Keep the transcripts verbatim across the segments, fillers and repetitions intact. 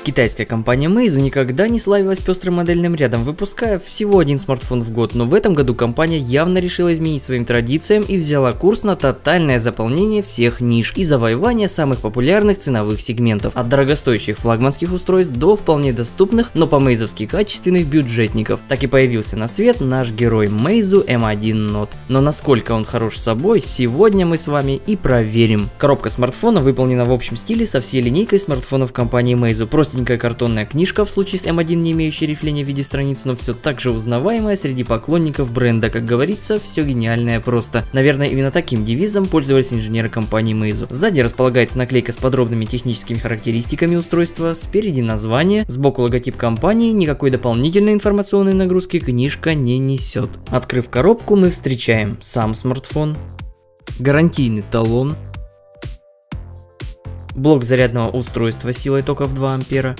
Китайская компания Meizu никогда не славилась пестрым модельным рядом, выпуская всего один смартфон в год, но в этом году компания явно решила изменить своим традициям и взяла курс на тотальное заполнение всех ниш и завоевание самых популярных ценовых сегментов, от дорогостоящих флагманских устройств до вполне доступных, но по-мейзовски качественных бюджетников. Так и появился на свет наш герой Meizu эм один Note. Но насколько он хорош собой, сегодня мы с вами и проверим. Коробка смартфона выполнена в общем стиле со всей линейкой смартфонов компании Meizu. Простенькая картонная книжка, в случае с эм один не имеющая рифления в виде страниц, но все так же узнаваемая среди поклонников бренда. Как говорится, все гениальное просто. Наверное, именно таким девизом пользовались инженеры компании Meizu. Сзади располагается наклейка с подробными техническими характеристиками устройства, спереди название, сбоку логотип компании, никакой дополнительной информационной нагрузки книжка не несет. Открыв коробку, мы встречаем сам смартфон, гарантийный талон, блок зарядного устройства силой тока в два ампера,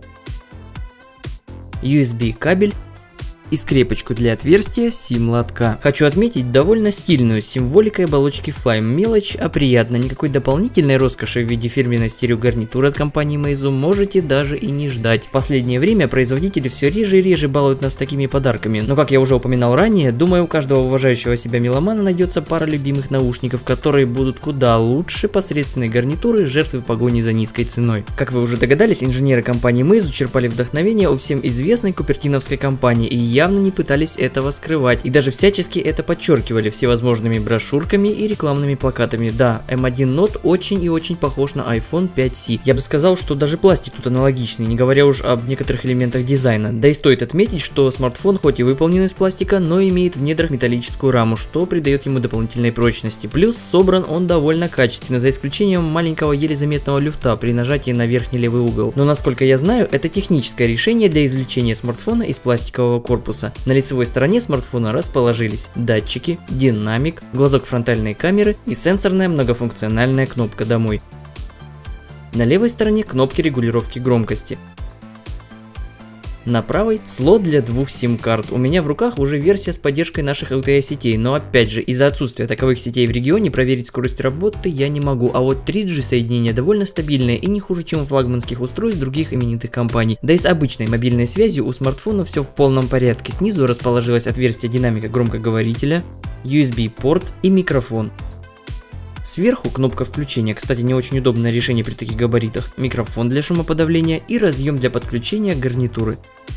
ю эс би кабель и скрепочку для отверстия сим-лотка. Хочу отметить довольно стильную символикой оболочки Flyme. Мелочь, а приятно. Никакой дополнительной роскоши в виде фирменной стереогарнитуры от компании Meizu можете даже и не ждать. В последнее время производители все реже и реже балуют нас такими подарками. Но как я уже упоминал ранее, думаю, у каждого уважающего себя меломана найдется пара любимых наушников, которые будут куда лучше посредственной гарнитуры жертвы в погоне за низкой ценой. Как вы уже догадались, инженеры компании Meizu черпали вдохновение у всем известной купертиновской компании и явно не пытались этого скрывать, и даже всячески это подчеркивали всевозможными брошюрками и рекламными плакатами. Да, эм один Note очень и очень похож на айфон пять си. Я бы сказал, что даже пластик тут аналогичный, не говоря уж об некоторых элементах дизайна. Да и стоит отметить, что смартфон хоть и выполнен из пластика, но имеет в недрах металлическую раму, что придает ему дополнительной прочности. Плюс собран он довольно качественно, за исключением маленького еле заметного люфта при нажатии на верхний левый угол. Но насколько я знаю, это техническое решение для извлечения смартфона из пластикового корпуса. На лицевой стороне смартфона расположились датчики, динамик, глазок фронтальной камеры и сенсорная многофункциональная кнопка «Домой». На левой стороне кнопки регулировки громкости. На правой слот для двух сим-карт. У меня в руках уже версия с поддержкой наших эл ти и сетей, но опять же, из-за отсутствия таковых сетей в регионе проверить скорость работы я не могу, а вот три джи соединение довольно стабильное и не хуже, чем у флагманских устройств других именитых компаний. Да и с обычной мобильной связью у смартфона все в полном порядке. Снизу расположилось отверстие динамика громкоговорителя, ю эс би-порт и микрофон. Сверху кнопка включения, кстати, не очень удобное решение при таких габаритах, микрофон для шумоподавления и разъем для подключения гарнитуры.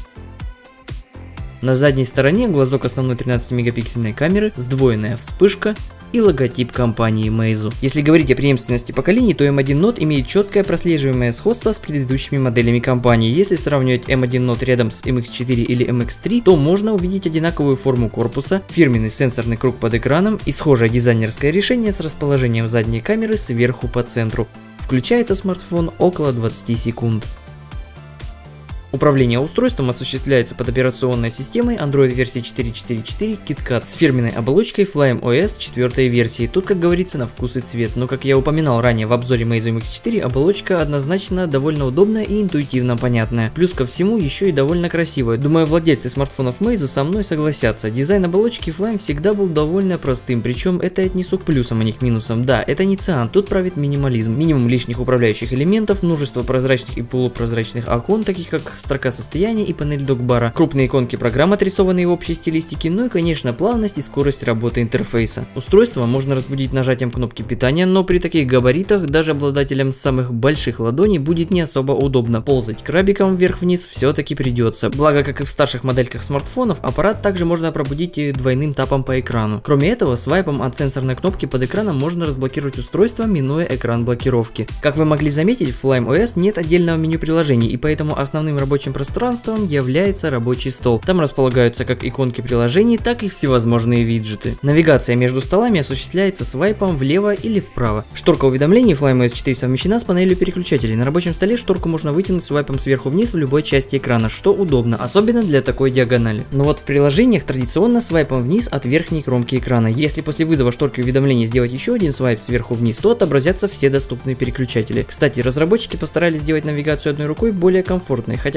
На задней стороне глазок основной тринадцатимегапиксельной камеры, сдвоенная вспышка и логотип компании Meizu. Если говорить о преемственности поколений, то эм один Note имеет четкое прослеживаемое сходство с предыдущими моделями компании. Если сравнивать эм один Note рядом с эм икс четыре или эм икс три, то можно увидеть одинаковую форму корпуса, фирменный сенсорный круг под экраном и схожее дизайнерское решение с расположением задней камеры сверху по центру. Включается смартфон около двадцати секунд. Управление устройством осуществляется под операционной системой Android версии четыре точка четыре точка четыре KitKat с фирменной оболочкой Flyme о эс четвёртой версии. Тут, как говорится, на вкус и цвет. Но, как я упоминал ранее в обзоре Meizu эм икс четыре, оболочка однозначно довольно удобная и интуитивно понятная. Плюс ко всему еще и довольно красивая. Думаю, владельцы смартфонов Meizu со мной согласятся. Дизайн оболочки Flyme всегда был довольно простым, причем это я отнесу к плюсам, а не к минусам. Да, это не циан, тут правит минимализм. Минимум лишних управляющих элементов, множество прозрачных и полупрозрачных окон, таких как строка состояния и панель докбара, крупные иконки программ, отрисованные в общей стилистике, ну и, конечно, плавность и скорость работы интерфейса. Устройство можно разбудить нажатием кнопки питания, но при таких габаритах даже обладателям самых больших ладоней будет не особо удобно. Ползать крабиком вверх-вниз все-таки придется. Благо, как и в старших модельках смартфонов, аппарат также можно пробудить и двойным тапом по экрану. Кроме этого, свайпом от сенсорной кнопки под экраном можно разблокировать устройство, минуя экран блокировки. Как вы могли заметить, в Flyme о эс нет отдельного меню приложений, и поэтому основным рабочим пространством Пространством является рабочий стол. Там располагаются как иконки приложений, так и всевозможные виджеты. Навигация между столами осуществляется свайпом влево или вправо. Шторка уведомлений Flyme о эс четыре совмещена с панелью переключателей. На рабочем столе шторку можно вытянуть свайпом сверху вниз в любой части экрана, что удобно, особенно для такой диагонали. Но вот в приложениях традиционно свайпом вниз от верхней кромки экрана. Если после вызова шторки уведомлений сделать еще один свайп сверху вниз, то отобразятся все доступные переключатели. Кстати, разработчики постарались сделать навигацию одной рукой более комфортной, хотя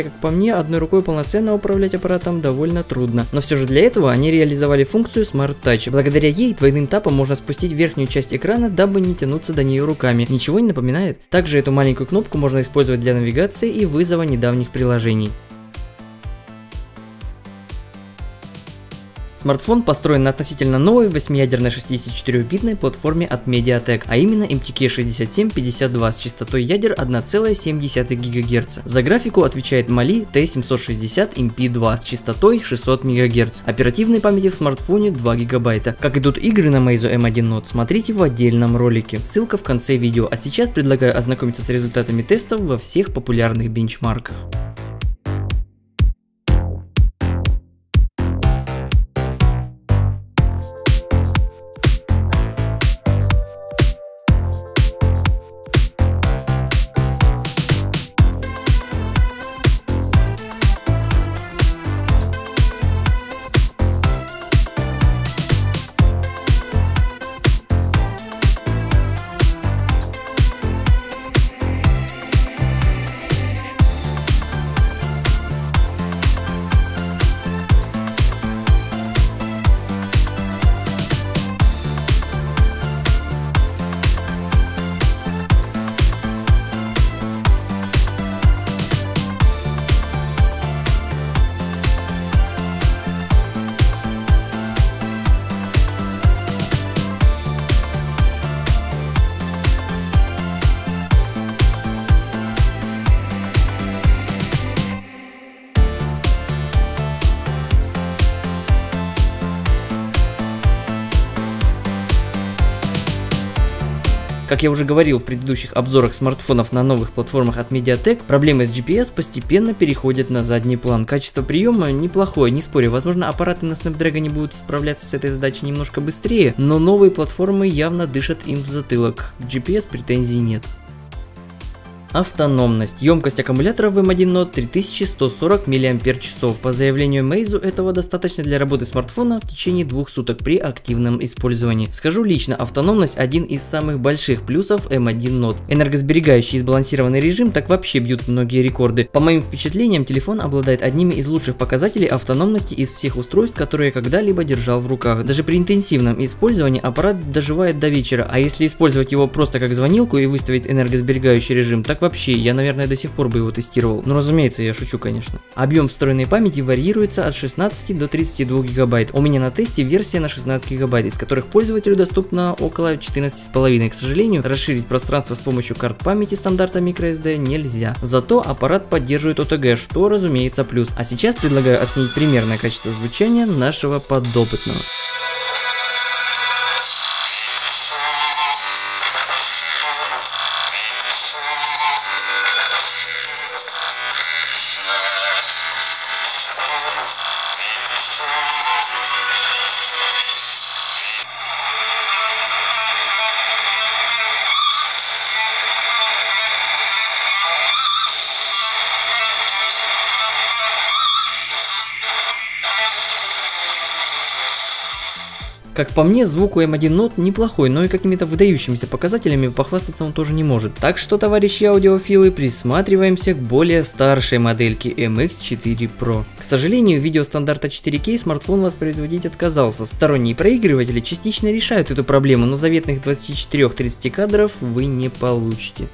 как по мне, одной рукой полноценно управлять аппаратом довольно трудно. Но все же для этого они реализовали функцию Smart Touch. Благодаря ей двойным тапом можно спустить верхнюю часть экрана, дабы не тянуться до нее руками. Ничего не напоминает? Также эту маленькую кнопку можно использовать для навигации и вызова недавних приложений. Смартфон построен на относительно новой восьмиядерной шестидесятичетырёхбитной платформе от Mediatek, а именно эм ти кей шестьдесят семь пятьдесят два с частотой ядер одна целая семь десятых гигагерца. За графику отвечает Mali ти семьсот шестьдесят эм пи два с частотой шестьсот мегагерц. Оперативной памяти в смартфоне два гигабайта. Как идут игры на Meizu эм один Note, смотрите в отдельном ролике. Ссылка в конце видео, а сейчас предлагаю ознакомиться с результатами тестов во всех популярных бенчмарках. Как я уже говорил в предыдущих обзорах смартфонов на новых платформах от Mediatek, проблемы с джи пи эс постепенно переходят на задний план. Качество приема неплохое, не спорю, возможно аппараты на Snapdragon будут справляться с этой задачей немножко быстрее, но новые платформы явно дышат им в затылок, к джи пи эс претензий нет. Автономность. Емкость аккумулятора в эм один Note три тысячи сто сорок миллиампер-часов. По заявлению Meizu, этого достаточно для работы смартфона в течение двух суток при активном использовании. Скажу лично, автономность один из самых больших плюсов эм один Note. Энергосберегающий и сбалансированный режим так вообще бьют многие рекорды. По моим впечатлениям, телефон обладает одними из лучших показателей автономности из всех устройств, которые я когда-либо держал в руках. Даже при интенсивном использовании аппарат доживает до вечера, а если использовать его просто как звонилку и выставить энергосберегающий режим, так вообще, я, наверное, до сих пор бы его тестировал. Ну, разумеется, я шучу, конечно. Объем встроенной памяти варьируется от шестнадцати до тридцати двух гигабайт. У меня на тесте версия на шестнадцать гигабайт, из которых пользователю доступно около четырнадцати с половиной. К сожалению, расширить пространство с помощью карт памяти стандарта microSD нельзя. Зато аппарат поддерживает о тэ гэ, что, разумеется, плюс. А сейчас предлагаю оценить примерное качество звучания нашего подопытного. Как по мне, звук у эм один Note неплохой, но и какими-то выдающимися показателями похвастаться он тоже не может. Так что, товарищи аудиофилы, присматриваемся к более старшей модельке эм икс четыре про. К сожалению, видео стандарта четыре кей смартфон воспроизводить отказался. Сторонние проигрыватели частично решают эту проблему, но заветных двадцати четырёх — тридцати кадров вы не получите.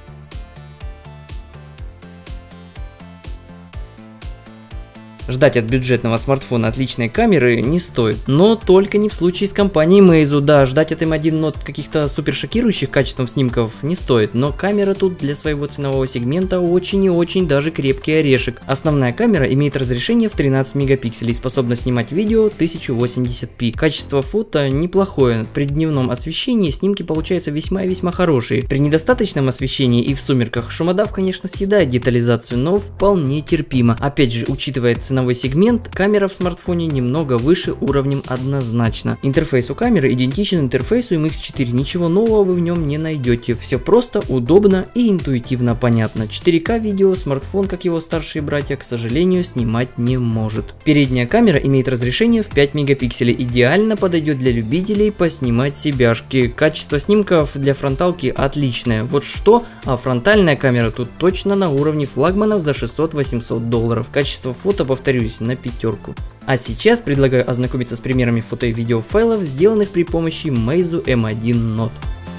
Ждать от бюджетного смартфона отличной камеры не стоит, но только не в случае с компанией Meizu. Да, ждать от эм один Note каких-то супер шокирующих качеством снимков не стоит, но камера тут для своего ценового сегмента очень и очень даже крепкий орешек. Основная камера имеет разрешение в тринадцать мегапикселей и способна снимать видео тысяча восемьдесят пи. Качество фото неплохое, при дневном освещении снимки получаются весьма и весьма хорошие. При недостаточном освещении и в сумерках шумодав, конечно, съедает детализацию, но вполне терпимо. Опять же, учитывая цену ценовой сегмент, камера в смартфоне немного выше уровнем однозначно. Интерфейс у камеры идентичен интерфейсу эм икс четыре, ничего нового вы в нем не найдете. Все просто, удобно и интуитивно понятно. четыре ка видео смартфон, как его старшие братья, к сожалению, снимать не может. Передняя камера имеет разрешение в пять мегапикселей, идеально подойдет для любителей поснимать себяшки. Качество снимков для фронталки отличное. Вот что, а фронтальная камера тут точно на уровне флагманов за шестьсот-восемьсот долларов. Качество фото, повторюсь, на пятерку. А сейчас предлагаю ознакомиться с примерами фото и видеофайлов, сделанных при помощи Meizu эм один Note.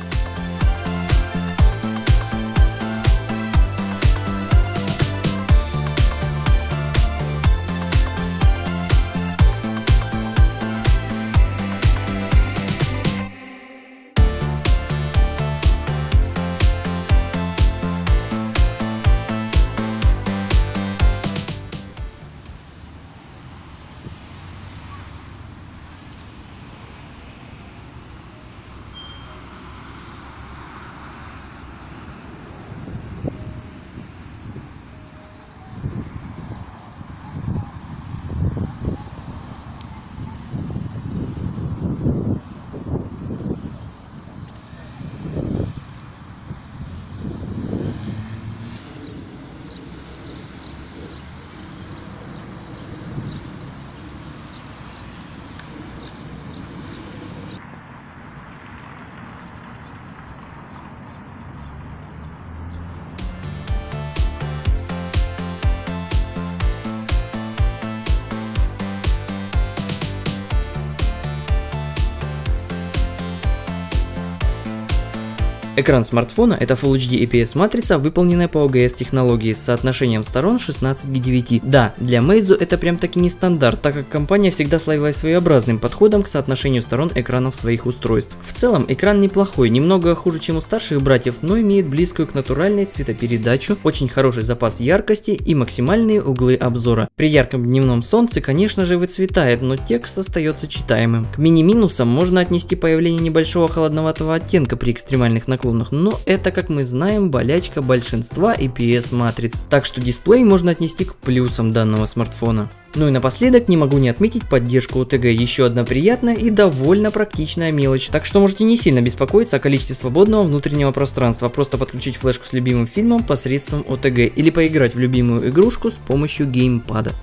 Экран смартфона — это Full эйч ди ай пи эс матрица, выполненная по о джи эс технологии с соотношением сторон шестнадцать к девяти. Да, для Meizu это прям таки не стандарт, так как компания всегда славилась своеобразным подходом к соотношению сторон экранов своих устройств. В целом экран неплохой, немного хуже, чем у старших братьев, но имеет близкую к натуральной цветопередачу, очень хороший запас яркости и максимальные углы обзора. При ярком дневном солнце, конечно же, выцветает, но текст остается читаемым. К мини-минусам можно отнести появление небольшого холодноватого оттенка при экстремальных наклонах, но это, как мы знаем, болячка большинства ай пи эс матриц, так что дисплей можно отнести к плюсам данного смартфона. Ну и напоследок не могу не отметить поддержку о тэ джи, еще одна приятная и довольно практичная мелочь, так что можете не сильно беспокоиться о количестве свободного внутреннего пространства, просто подключить флешку с любимым фильмом посредством о тэ джи или поиграть в любимую игрушку с помощью геймпада.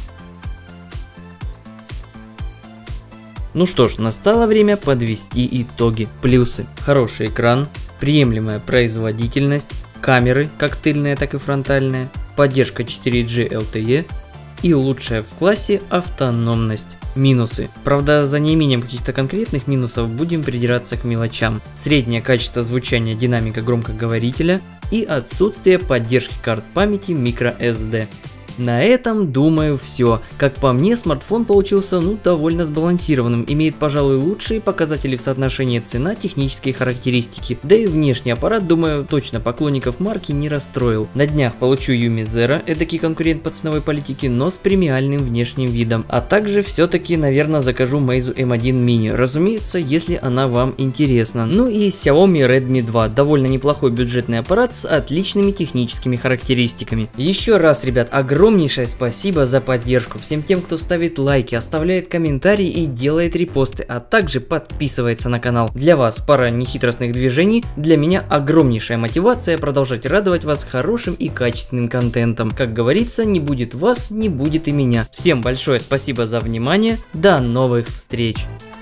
Ну что ж, настало время подвести итоги. Плюсы: хороший экран, приемлемая производительность, камеры, как тыльная, так и фронтальная, поддержка четыре джи эл ти и и лучшая в классе автономность. Минусы: правда, за неимением каких-то конкретных минусов будем придираться к мелочам. Среднее качество звучания динамика громкоговорителя и отсутствие поддержки карт памяти microSD. На этом, думаю, все. Как по мне, смартфон получился, ну, довольно сбалансированным, имеет, пожалуй, лучшие показатели в соотношении цена-технические характеристики, да и внешний аппарат, думаю, точно поклонников марки не расстроил. На днях получу Yumi Zero, эдакий конкурент по ценовой политике, но с премиальным внешним видом, а также все-таки, наверное, закажу Meizu эм один Mini, разумеется, если она вам интересна. Ну и Xiaomi Redmi два, довольно неплохой бюджетный аппарат с отличными техническими характеристиками. Еще раз, ребят, огромное Огромнейшее спасибо за поддержку всем тем, кто ставит лайки, оставляет комментарии и делает репосты, а также подписывается на канал. Для вас пара нехитростных движений, для меня огромнейшая мотивация продолжать радовать вас хорошим и качественным контентом. Как говорится, не будет вас, не будет и меня. Всем большое спасибо за внимание, до новых встреч!